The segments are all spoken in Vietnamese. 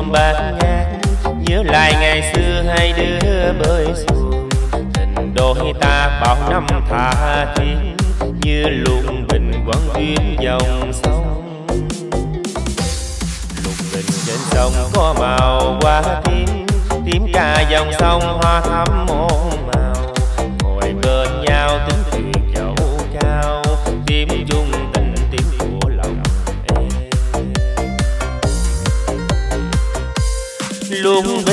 thôn bát ngát, nhớ lại ngày xưa hai đứa bơi xuồng. Tình đôi ta bao năm tha thiết, như lục bình quấn duyên dòng sông. Lục bình trên sông có màu hoa tím, tím cả dòng sông hoa thắm môn màu. Ngồi bên nhau tính chuyện dẫu cao, tím chung tình tím của lòng em. Lục bình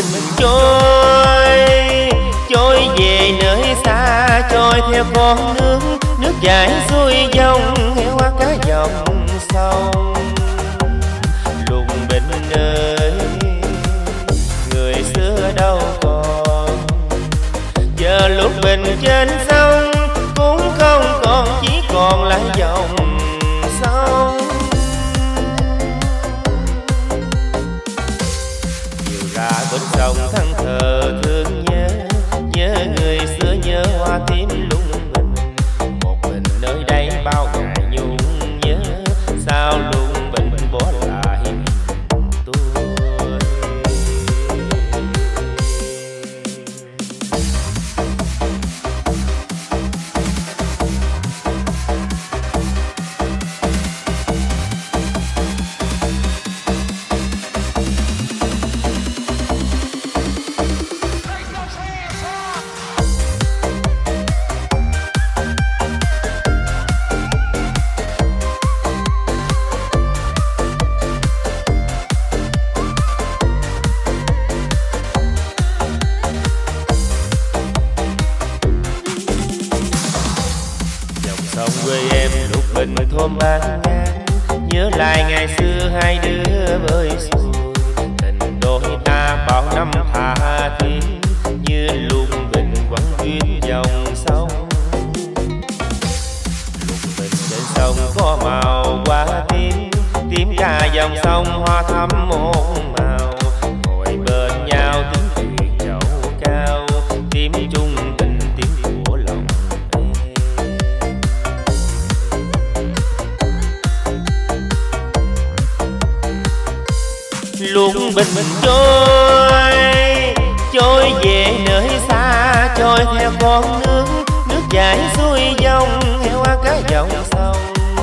trôi về nơi xa, trôi theo con nước, nước chảy xuôi dòng theo qua cả dòng sông. Lục bình ơi, người xưa đâu còn, giờ lục bình trên sông cũng không còn, chỉ còn lại dòng sông. Chiều ra bên sông thẫn thờ thương nhớ, nhớ người xưa nhớ hoa tím lung bình. Một mình nơi đây bao ngày nhung nhớ, sao lung bình bỏ lại tôi. Sông quê em lục bình thôn bát ngát, nhớ lại ngày xưa hai đứa bơi xuồng. Tình đôi ta bao năm tha thiết, như lục bình quấn duyên dòng sông. Lục bình trên sông có màu hoa tím, tím cả dòng sông hoa thắm môn màu. Ngồi bên nhau tính chuyện dẫu cao, tím chung tình tím của lòng em. Lục bình trôi về nơi xa, trôi theo con nước, nước chảy xuôi dòng theo qua cả dòng sông.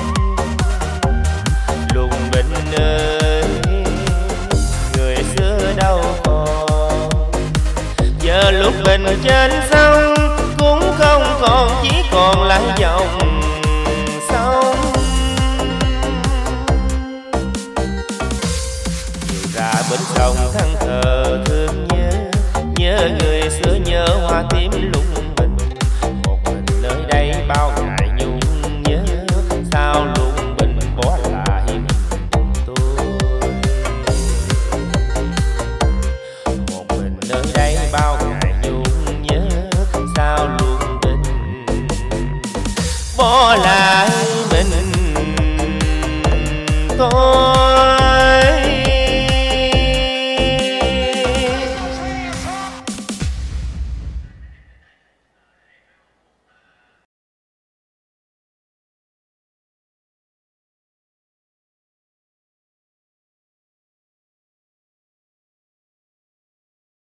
Lục bình ơi, người xưa đâu còn, giờ lục bình trên sông cũng không còn, chỉ còn lại dòng sông. Ra bên sông thẫn thờ thương nhớ, nhớ người xưa nhớ hoa tím lung bình. Một mình nơi đây bao ngày nhung nhớ, sao lung bình bỏ lại tôi. Một mình nơi đây bao ngày nhung nhớ, sao lung bình bỏ lại mình tôi.